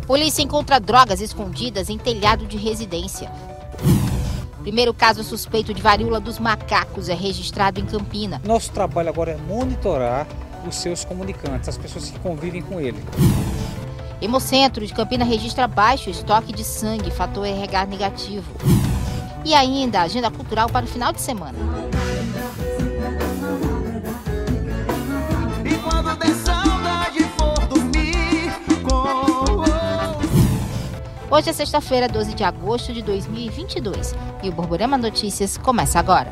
Polícia encontra drogas escondidas em telhado de residência. Primeiro caso suspeito de varíola dos macacos é registrado em Campina. Nosso trabalho agora é monitorar os seus comunicantes, as pessoas que convivem com ele. Hemocentro de Campina registra baixo estoque de sangue, fator RH negativo. E ainda a agenda cultural para o final de semana. E quando der saudade for dormir com... Hoje é sexta-feira, 12 de agosto de 2022 e o Borborema Notícias começa agora.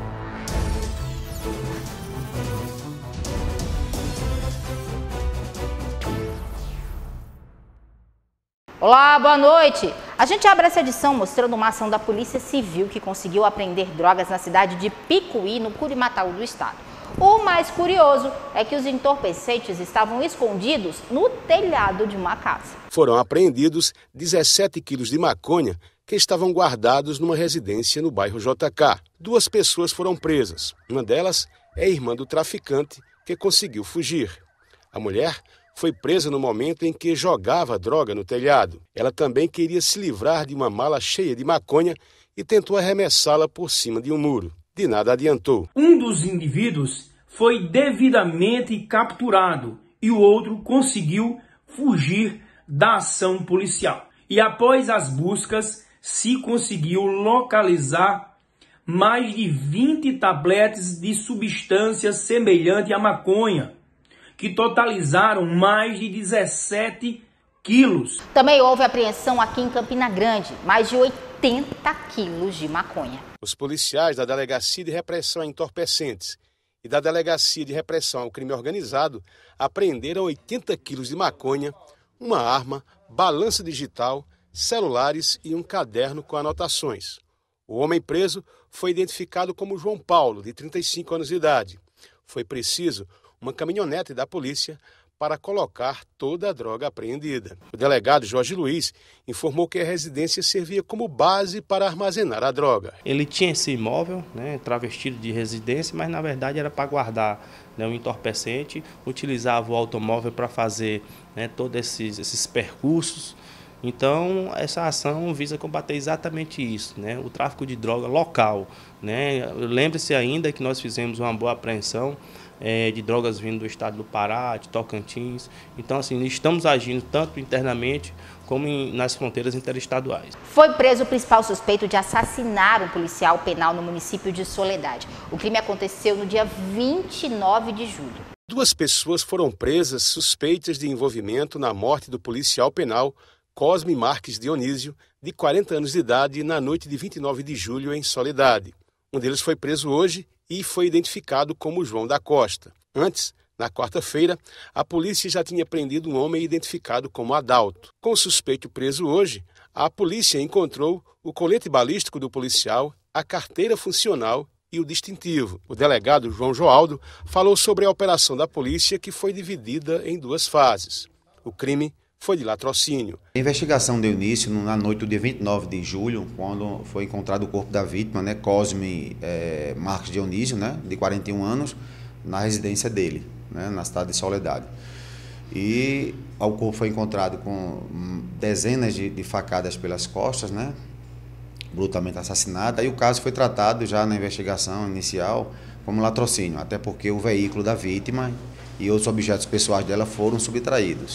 Olá, boa noite! A gente abre essa edição mostrando uma ação da Polícia Civil que conseguiu apreender drogas na cidade de Picuí, no Curimataú do estado. O mais curioso é que os entorpecentes estavam escondidos no telhado de uma casa. Foram apreendidos 17 quilos de maconha que estavam guardados numa residência no bairro JK. 2 pessoas foram presas. Uma delas é a irmã do traficante que conseguiu fugir. A mulher foi presa no momento em que jogava droga no telhado. Ela também queria se livrar de uma mala cheia de maconha e tentou arremessá-la por cima de um muro. De nada adiantou. Um dos indivíduos foi devidamente capturado e o outro conseguiu fugir da ação policial. E após as buscas, se conseguiu localizar mais de 20 tabletes de substância semelhante à maconha, que totalizaram mais de 17 quilos. Também houve apreensão aqui em Campina Grande, mais de 80 quilos de maconha. Os policiais da Delegacia de Repressão a Entorpecentes e da Delegacia de Repressão ao Crime Organizado apreenderam 80 quilos de maconha, uma arma, balança digital, celulares e um caderno com anotações. O homem preso foi identificado como João Paulo, de 35 anos de idade. Foi preciso uma caminhonete da polícia para colocar toda a droga apreendida. O delegado Jorge Luiz informou que a residência servia como base para armazenar a droga. Ele tinha esse imóvel, travestido de residência, mas na verdade era para guardar um entorpecente, utilizava o automóvel para fazer todos esses percursos. Então, essa ação visa combater exatamente isso, o tráfico de droga local. Lembre-se ainda que nós fizemos uma boa apreensão de drogas vindo do estado do Pará, de Tocantins. Então, assim, estamos agindo tanto internamente como nas fronteiras interestaduais. Foi preso o principal suspeito de assassinar um policial penal no município de Soledade. O crime aconteceu no dia 29 de julho. 2 pessoas foram presas suspeitas de envolvimento na morte do policial penal Cosme Marques Dionísio, de 40 anos de idade, na noite de 29 de julho em Soledade. Um deles foi preso hoje e foi identificado como João da Costa. Antes, na quarta-feira, a polícia já tinha prendido um homem identificado como Adalto. Com o suspeito preso hoje, a polícia encontrou o colete balístico do policial, a carteira funcional e o distintivo. O delegado João Joaldo falou sobre a operação da polícia, que foi dividida em 2 fases. O crime foi de latrocínio. A investigação deu início na noite do dia 29 de julho, quando foi encontrado o corpo da vítima, Cosme Marques Dionísio, de 41 anos, na residência dele, na cidade de Soledade. E o corpo foi encontrado com dezenas de facadas pelas costas, brutalmente assassinado. Aí o caso foi tratado já na investigação inicial como latrocínio, até porque o veículo da vítima e outros objetos pessoais dela foram subtraídos.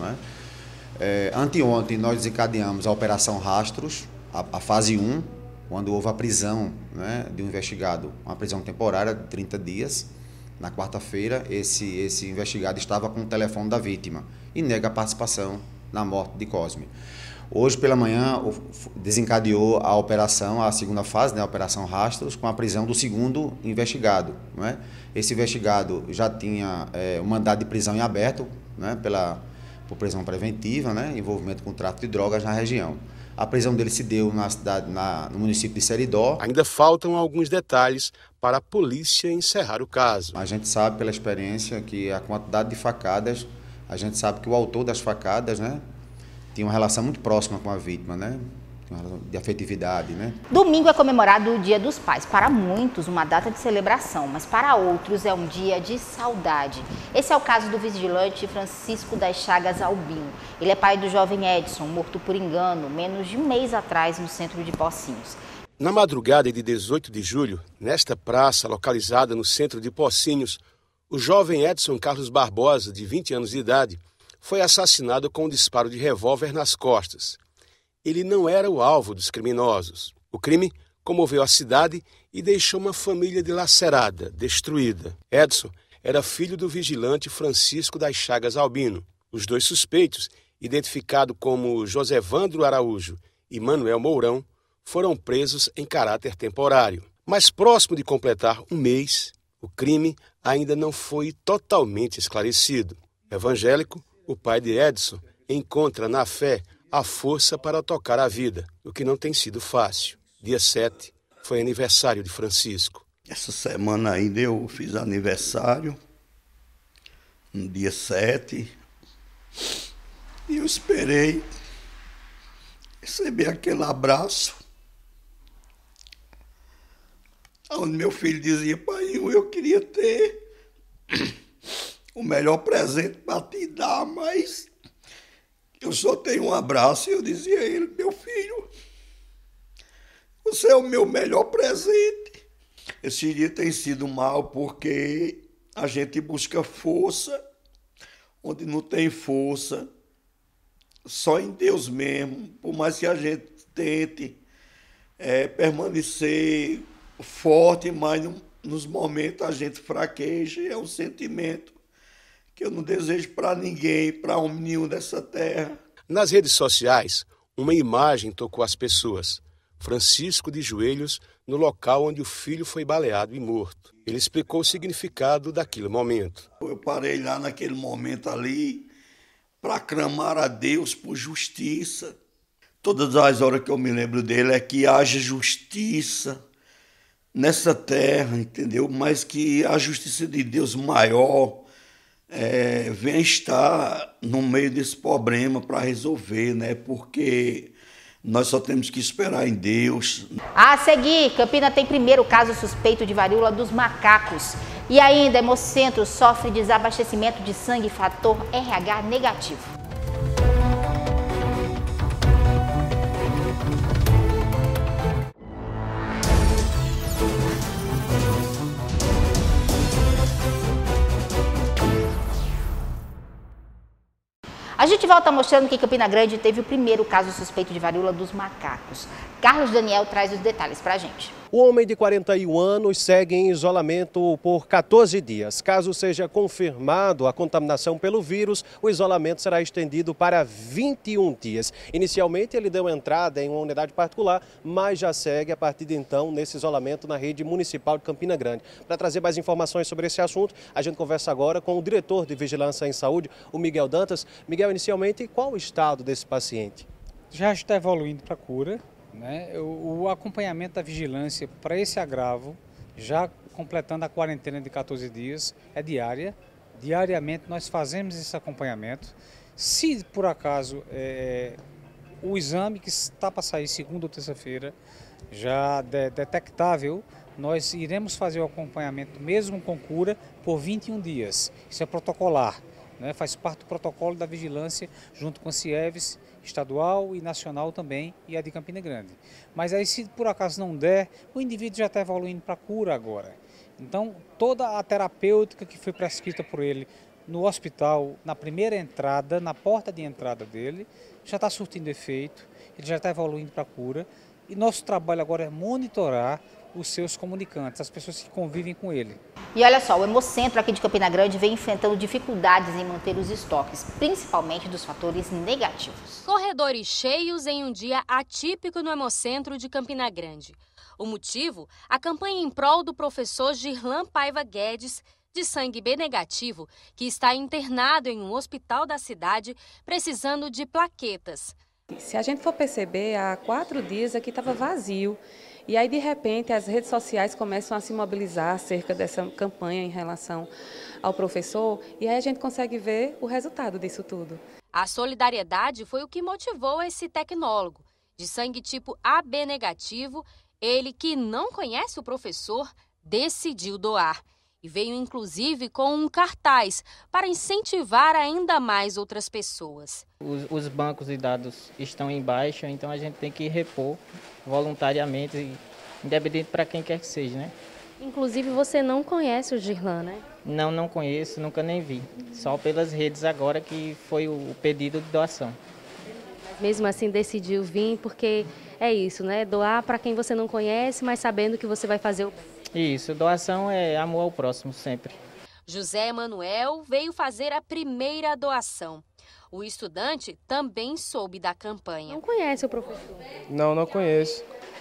Anteontem nós desencadeamos a Operação Rastros, a fase 1, quando houve a prisão de um investigado, uma prisão temporária de 30 dias. Na quarta-feira, esse investigado estava com o telefone da vítima e nega a participação na morte de Cosme. Hoje pela manhã desencadeou a operação, a segunda fase, a Operação Rastros, com a prisão do segundo investigado. Esse investigado já tinha um mandado de prisão em aberto, por prisão preventiva, envolvimento com tráfico de drogas na região. A prisão dele se deu no município de Seridó. Ainda faltam alguns detalhes para a polícia encerrar o caso. A gente sabe pela experiência que a quantidade de facadas, a gente sabe que o autor das facadas, tinha uma relação muito próxima com a vítima, uma relação de afetividade, né? Domingo é comemorado o Dia dos Pais. Para muitos, uma data de celebração, mas para outros é um dia de saudade. Esse é o caso do vigilante Francisco das Chagas Albino. Ele é pai do jovem Edson, morto por engano, menos de um mês atrás, no centro de Pocinhos. Na madrugada de 18 de julho, nesta praça localizada no centro de Pocinhos, o jovem Edson Carlos Barbosa, de 20 anos de idade, foi assassinado com um disparo de revólver nas costas. Ele não era o alvo dos criminosos. O crime comoveu a cidade e deixou uma família dilacerada, destruída. Edson era filho do vigilante Francisco das Chagas Albino. Os dois suspeitos, identificados como Josevandro Araújo e Manuel Mourão, foram presos em caráter temporário. Mas próximo de completar um mês, o crime ainda não foi totalmente esclarecido. Evangélico, o pai de Edson encontra na fé a força para tocar a vida, o que não tem sido fácil. Dia 7 foi aniversário de Francisco. Essa semana ainda eu fiz aniversário, no dia 7, e eu esperei receber aquele abraço, onde meu filho dizia: pai, eu queria ter o melhor presente para te dar, mas eu só tenho um abraço. E eu dizia a ele: meu filho, você é o meu melhor presente. Esse dia tem sido mal porque a gente busca força onde não tem força, só em Deus mesmo. Por mais que a gente tente permanecer forte, mas nos momentos a gente fraqueja. É um sentimento que eu não desejo para ninguém, para homem nenhum dessa terra. Nas redes sociais, uma imagem tocou as pessoas. Francisco de joelhos no local onde o filho foi baleado e morto. Ele explicou o significado daquele momento. Eu parei lá naquele momento ali para clamar a Deus por justiça. Todas as horas que eu me lembro dele é que haja justiça nessa terra, entendeu? Mas que a justiça de Deus maior venha estar no meio desse problema para resolver, né? Porque nós só temos que esperar em Deus. A seguir, Campina tem primeiro caso suspeito de varíola dos macacos. E ainda, Hemocentro sofre desabastecimento de sangue fator RH negativo. A gente volta mostrando que Campina Grande teve o primeiro caso suspeito de varíola dos macacos. Carlos Daniel traz os detalhes pra gente. O homem de 41 anos segue em isolamento por 14 dias. Caso seja confirmado a contaminação pelo vírus, o isolamento será estendido para 21 dias. Inicialmente, ele deu entrada em uma unidade particular, mas já segue a partir de então nesse isolamento na rede municipal de Campina Grande. Para trazer mais informações sobre esse assunto, a gente conversa agora com o diretor de Vigilância em Saúde, o Miguel Dantas. Miguel, inicialmente, qual o estado desse paciente? Já está evoluindo para cura. O acompanhamento da vigilância para esse agravo, já completando a quarentena de 14 dias, é diária. Diariamente nós fazemos esse acompanhamento. Se por acaso o exame que está para sair segunda ou terça-feira já detectável, nós iremos fazer o acompanhamento mesmo com cura por 21 dias. Isso é protocolar, faz parte do protocolo da vigilância junto com a CIEVES, estadual e nacional também, e a de Campina Grande. Mas aí, se por acaso não der, o indivíduo já está evoluindo para a cura agora. Então, toda a terapêutica que foi prescrita por ele no hospital, na primeira entrada, na porta de entrada dele, já está surtindo efeito, ele já está evoluindo para a cura. E nosso trabalho agora é monitorar os seus comunicantes, as pessoas que convivem com ele. E olha só, o Hemocentro aqui de Campina Grande vem enfrentando dificuldades em manter os estoques, principalmente dos fatores negativos. Corredores cheios em um dia atípico no Hemocentro de Campina Grande. O motivo? A campanha em prol do professor Girlan Paiva Guedes, de sangue B negativo, que está internado em um hospital da cidade precisando de plaquetas. Se a gente for perceber, há 4 dias aqui estava vazio. E aí, de repente, as redes sociais começam a se mobilizar acerca dessa campanha em relação ao professor, e aí a gente consegue ver o resultado disso tudo. A solidariedade foi o que motivou esse tecnólogo. De sangue tipo AB negativo, ele, que não conhece o professor, decidiu doar. E veio inclusive com um cartaz para incentivar ainda mais outras pessoas. Os bancos de dados estão em baixa, então a gente tem que repor voluntariamente, independente para quem quer que seja, né? Inclusive você não conhece o Girlan, né? Não conheço, nunca nem vi. Só pelas redes agora que foi o pedido de doação. Mas mesmo assim decidiu vir porque é isso, né? Doar para quem você não conhece, mas sabendo que você vai fazer o bem. Isso, doação é amor ao próximo, sempre. José Emanuel veio fazer a primeira doação. O estudante também soube da campanha. Não conhece o professor? Não conheço.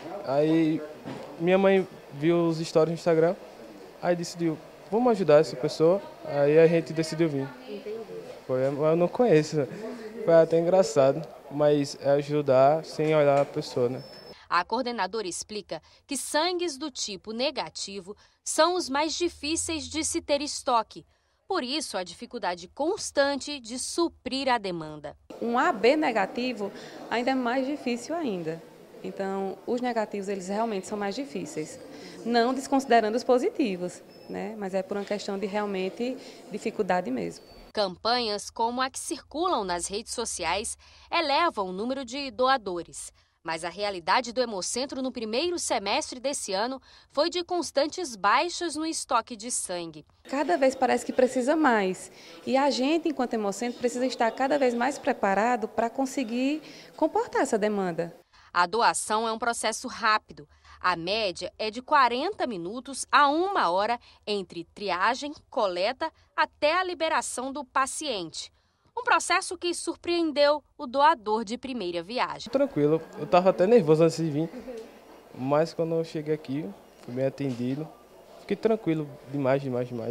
Aí minha mãe viu os stories no Instagram, aí decidiu, vamos ajudar essa pessoa, aí a gente decidiu vir. Entendi. Eu não conheço, foi até engraçado, mas é ajudar sem olhar a pessoa, né? A coordenadora explica que sangues do tipo negativo são os mais difíceis de se ter estoque. Por isso, a dificuldade constante de suprir a demanda. Um AB negativo ainda é mais difícil ainda. Então, os negativos, eles realmente são mais difíceis. Não desconsiderando os positivos, né? Mas é por uma questão de realmente dificuldade mesmo. Campanhas como a que circulam nas redes sociais elevam o número de doadores. Mas a realidade do Hemocentro no primeiro semestre desse ano foi de constantes baixas no estoque de sangue. Cada vez parece que precisa mais. E a gente, enquanto Hemocentro, precisa estar cada vez mais preparado para conseguir comportar essa demanda. A doação é um processo rápido. A média é de 40 minutos a 1 hora entre triagem, coleta até a liberação do paciente. Um processo que surpreendeu o doador de primeira viagem. Tranquilo, eu estava até nervoso antes de vir, mas quando eu cheguei aqui, fui bem atendido, fiquei tranquilo demais.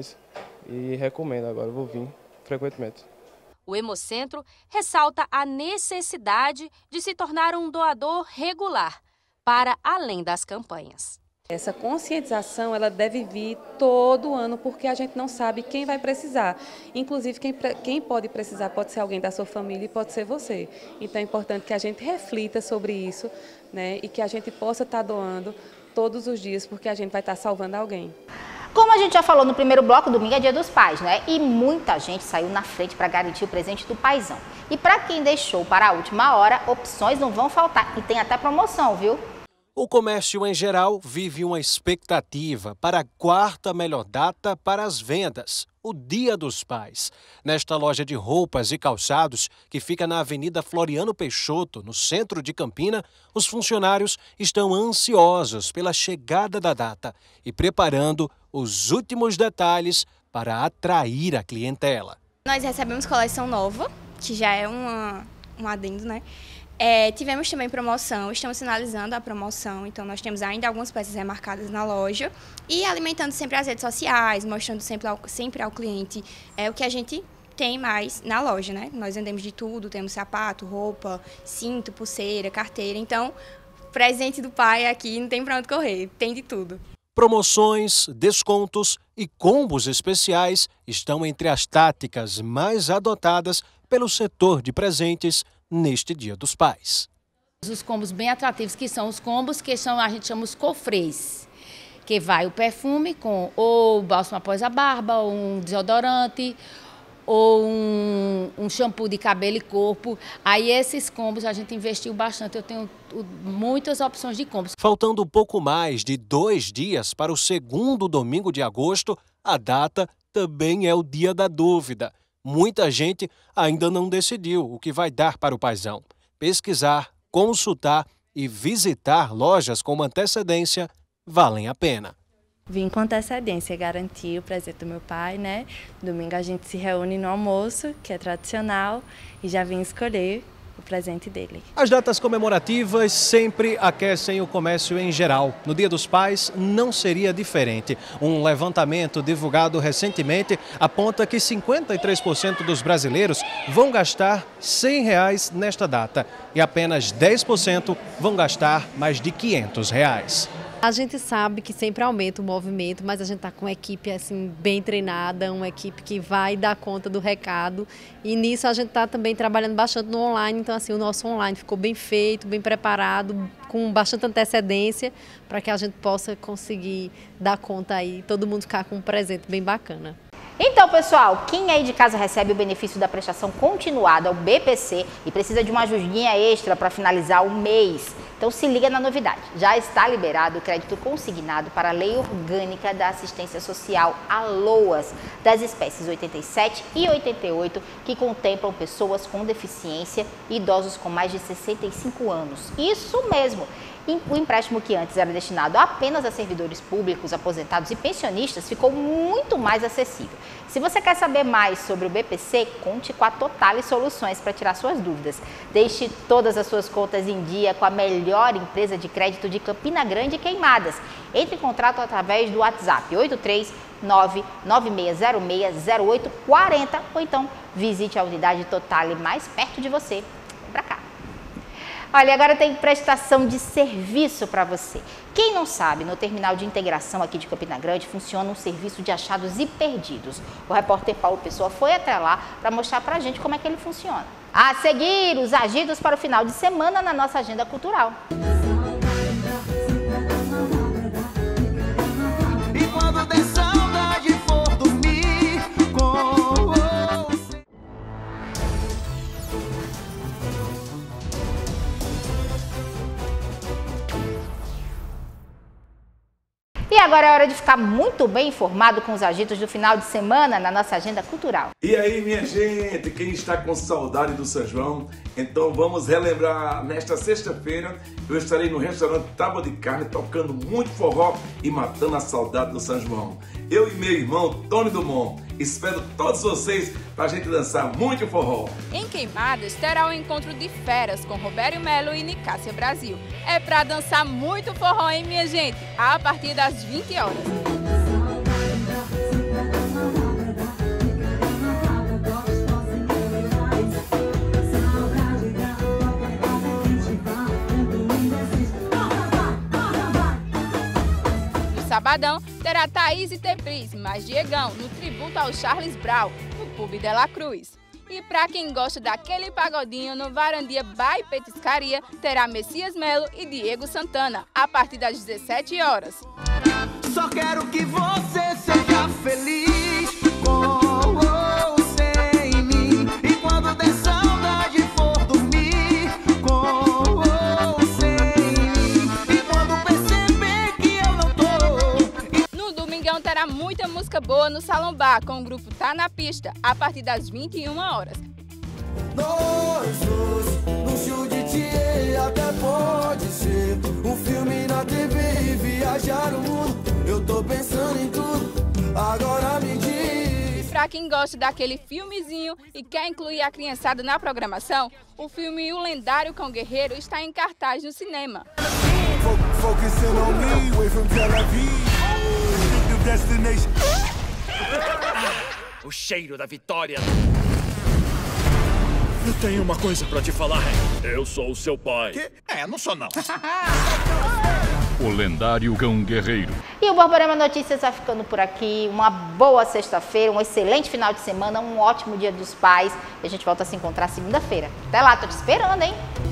E recomendo agora, eu vou vir frequentemente. O Hemocentro ressalta a necessidade de se tornar um doador regular, para além das campanhas. Essa conscientização ela deve vir todo ano, porque a gente não sabe quem vai precisar. Inclusive, quem pode precisar pode ser alguém da sua família e pode ser você. Então é importante que a gente reflita sobre isso, né, e que a gente possa estar doando todos os dias, porque a gente vai estar salvando alguém. Como a gente já falou no primeiro bloco, domingo é Dia dos Pais, né? E muita gente saiu na frente para garantir o presente do paizão. E para quem deixou para a última hora, opções não vão faltar. E tem até promoção, viu? O comércio em geral vive uma expectativa para a quarta melhor data para as vendas, o Dia dos Pais. Nesta loja de roupas e calçados, que fica na Avenida Floriano Peixoto, no centro de Campina, os funcionários estão ansiosos pela chegada da data e preparando os últimos detalhes para atrair a clientela. Nós recebemos coleção nova, que já é um adendo, né? Tivemos também promoção, estamos finalizando a promoção, então nós temos ainda algumas peças remarcadas na loja e alimentando sempre as redes sociais, mostrando sempre ao cliente o que a gente tem mais na loja, né? Nós vendemos de tudo, temos sapato, roupa, cinto, pulseira, carteira, então presente do pai aqui não tem para onde correr, tem de tudo. Promoções, descontos e combos especiais estão entre as táticas mais adotadas pelo setor de presentes neste Dia dos Pais. Os combos bem atrativos, que são os combos que a gente chama os cofres, que vai o perfume com ou bálsamo após a barba, ou um desodorante, ou um shampoo de cabelo e corpo. Aí esses combos a gente investiu bastante, eu tenho muitas opções de combos. Faltando pouco mais de 2 dias para o segundo domingo de agosto, a data também é o dia da dúvida. Muita gente ainda não decidiu o que vai dar para o paizão. Pesquisar, consultar e visitar lojas com antecedência valem a pena. Vim com antecedência, garantir o presente do meu pai, né? Domingo a gente se reúne no almoço, que é tradicional, e já vim escolher o presente dele. As datas comemorativas sempre aquecem o comércio em geral. No Dia dos Pais não seria diferente. Um levantamento divulgado recentemente aponta que 53% dos brasileiros vão gastar R$ 100 nesta data e apenas 10% vão gastar mais de R$ 500. A gente sabe que sempre aumenta o movimento, mas a gente está com uma equipe assim, bem treinada, uma equipe que vai dar conta do recado. E nisso a gente está também trabalhando bastante no online, então assim, o nosso online ficou bem feito, bem preparado, com bastante antecedência, para que a gente possa conseguir dar conta aí, todo mundo ficar com um presente bem bacana. Então, pessoal, quem aí de casa recebe o benefício da prestação continuada, o BPC, e precisa de uma ajudinha extra para finalizar o mês, então se liga na novidade. Já está liberado o crédito consignado para a Lei Orgânica da Assistência Social, a LOAS, das espécies 87 e 88, que contemplam pessoas com deficiência e idosos com mais de 65 anos. Isso mesmo! O empréstimo que antes era destinado apenas a servidores públicos, aposentados e pensionistas ficou muito mais acessível. Se você quer saber mais sobre o BPC, conte com a Totale Soluções para tirar suas dúvidas. Deixe todas as suas contas em dia com a melhor empresa de crédito de Campina Grande e Queimadas. Entre em contato através do WhatsApp 83996060840 ou então visite a unidade Totale mais perto de você. Vem pra cá. Olha, agora tem prestação de serviço para você. Quem não sabe, no terminal de integração aqui de Campina Grande funciona um serviço de achados e perdidos. O repórter Paulo Pessoa foi até lá para mostrar para a gente como é que ele funciona. A seguir, os agitos para o final de semana na nossa agenda cultural. E quando der saudade for dormir com você. E agora é hora de ficar muito bem informado com os agitos do final de semana na nossa agenda cultural. E aí, minha gente, quem está com saudade do São João, então vamos relembrar. Nesta sexta-feira eu estarei no restaurante Tábua de Carne tocando muito forró e matando a saudade do São João. Eu e meu irmão Tony Dumont, espero todos vocês para a gente dançar muito forró. Em Queimadas terá o encontro de feras com Robério Melo e Nicásia Brasil. É para dançar muito forró, hein, minha gente? A partir das 20 horas. No sabadão terá Thaís e Tepris, mais Diegão, no tributo ao Charles Brown, no Pub de la Cruz. E para quem gosta daquele pagodinho, no Varandia by Petiscaria, terá Messias Melo e Diego Santana, a partir das 17 horas. Só quero que você seja feliz com ou sem mim. E quando der saudade for dormir com ou sem mim. E quando perceber que eu não tô. No domingão terá muita música boa no Salão Bar com o grupo Tá Na Pista, a partir das 21 horas. Nós dois, no show de Thier, até pode ser um filme na TV e viajar o mundo. Eu tô pensando em tudo, agora me diz. E pra quem gosta daquele filmezinho e quer incluir a criançada na programação, o filme O Lendário Cão Guerreiro está em cartaz no cinema. O cheiro da vitória. Eu tenho uma coisa pra te falar. Eu sou o seu pai. Que? Não sou não. O Lendário Cão Guerreiro. E o Borborema Notícias vai ficando por aqui. Uma boa sexta-feira, um excelente final de semana, um ótimo Dia dos Pais. E a gente volta a se encontrar segunda-feira. Até lá, tô te esperando, hein?